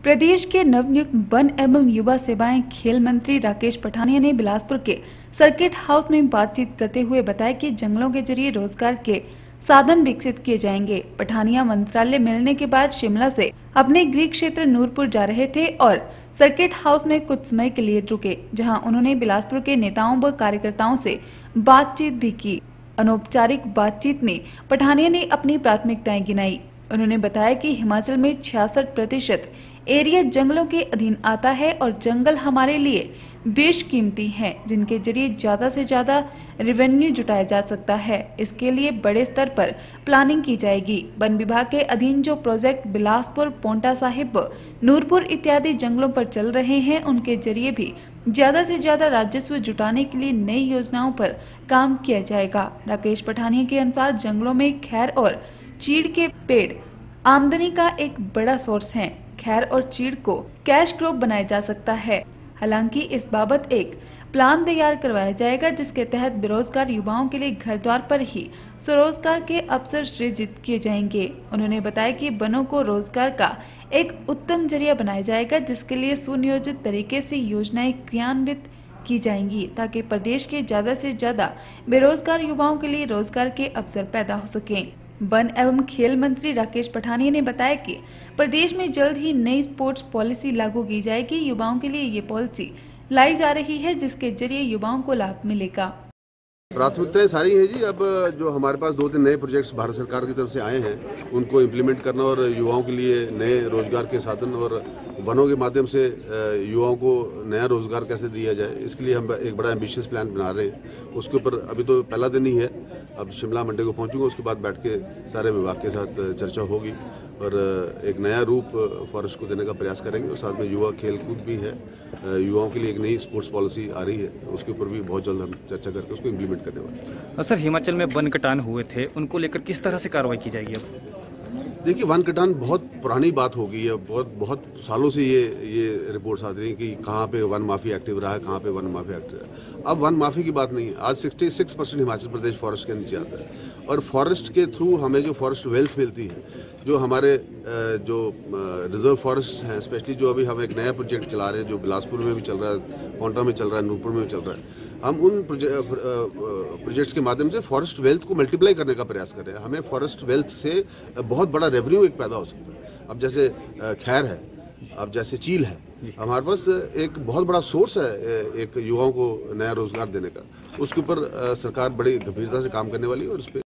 प्रदेश के नवनियुक्त वन एवं युवा सेवाएं खेल मंत्री राकेश पठानिया ने बिलासपुर के सर्किट हाउस में बातचीत करते हुए बताया कि जंगलों के जरिए रोजगार के साधन विकसित किए जाएंगे। पठानिया मंत्रालय मिलने के बाद शिमला से अपने गृह क्षेत्र नूरपुर जा रहे थे और सर्किट हाउस में कुछ समय के लिए रुके, जहां उन्होंने बिलासपुर के नेताओं व कार्यकर्ताओं से बातचीत भी की। अनौपचारिक बातचीत में पठानिया ने अपनी प्राथमिकताएं गिनाई। उन्होंने बताया कि हिमाचल में 66% एरिया जंगलों के अधीन आता है और जंगल हमारे लिए बेशकीमती हैं, जिनके जरिए ज्यादा से ज्यादा रेवेन्यू जुटाया जा सकता है। इसके लिए बड़े स्तर पर प्लानिंग की जाएगी। वन विभाग के अधीन जो प्रोजेक्ट बिलासपुर, पोंटा साहिब, नूरपुर इत्यादि जंगलों पर चल रहे हैं, उनके जरिए भी ज्यादा से ज्यादा राजस्व जुटाने के लिए नई योजनाओं पर काम किया जाएगा। राकेश पठानिया के अनुसार जंगलों में खैर और चीड़ के पेड़ आमदनी का एक बड़ा सोर्स हैं। खैर और चीड़ को कैश क्रॉप बनाया जा सकता है। हालांकि इस बाबत एक प्लान तैयार करवाया जाएगा, जिसके तहत बेरोजगार युवाओं के लिए घर द्वार पर ही स्वरोजगार के अवसर सृजित किए जाएंगे। उन्होंने बताया कि वनों को रोजगार का एक उत्तम जरिया बनाया जाएगा, जिसके लिए सुनियोजित तरीके से योजनाएं क्रियान्वित की जाएंगी, ताकि प्रदेश के ज्यादा से ज्यादा बेरोजगार युवाओं के लिए रोजगार के अवसर पैदा हो सकें। वन एवं खेल मंत्री राकेश पठानिया ने बताया कि प्रदेश में जल्द ही नई स्पोर्ट्स पॉलिसी लागू की जाएगी। युवाओं के लिए ये पॉलिसी लाई जा रही है, जिसके जरिए युवाओं को लाभ मिलेगा। प्राथमिकताएं सारी हैं जी। अब जो हमारे पास 2-3 नए प्रोजेक्ट्स भारत सरकार की तरफ से आए हैं, उनको इम्प्लीमेंट करना और युवाओं के लिए नए रोजगार के साधन और वनों के माध्यम से युवाओं को नया रोजगार कैसे दिया जाए, इसके लिए हम एक बड़ा एम्बिशियस प्लान बना रहे हैं। उसके ऊपर अभी तो पहला दिन ही है, अब शिमला मंडे को पहुंचूंगा, उसके बाद बैठ के सारे विभाग के साथ चर्चा होगी और एक नया रूप फॉरेस्ट को देने का प्रयास करेंगे। और साथ में युवा खेल कूद भी है, युवाओं के लिए एक नई स्पोर्ट्स पॉलिसी आ रही है, उसके ऊपर भी बहुत जल्द हम चर्चा करके उसको इम्प्लीमेंट करने वाले हैं। सर, हिमाचल में वन कटान हुए थे, उनको लेकर किस तरह से कार्रवाई की जाएगी? अब देखिए, वन कटान बहुत पुरानी बात हो गई है। बहुत सालों से ये रिपोर्ट्स आती रही कि कहाँ पे वन माफी एक्टिव रहा है, कहाँ पे वन माफी एक्टिव है। अब वन माफी की बात नहीं है। आज 66% हिमाचल प्रदेश फॉरेस्ट के नीचे आता है और फॉरेस्ट के थ्रू हमें जो फॉरेस्ट वेल्थ मिलती है, जो हमारे जो रिजर्व फॉरेस्ट हैं, स्पेशली जो अभी हम एक नया प्रोजेक्ट चला रहे हैं, जो बिलासपुर में भी चल रहा है, पोंटा में चल रहा है, नूरपुर में भी चल रहा है, हम उन प्रोजेक्ट्स के माध्यम से फॉरेस्ट वेल्थ को मल्टीप्लाई करने का प्रयास कर रहे हैं। हमें फॉरेस्ट वेल्थ से बहुत बड़ा रेवेन्यू एक पैदा हो सकता है। अब जैसे खैर है, अब जैसे चील है, हमारे पास एक बहुत बड़ा सोर्स है एक युवाओं को नया रोजगार देने का। उसके ऊपर सरकार बड़ी गंभीरता से काम करने वाली है और उस पर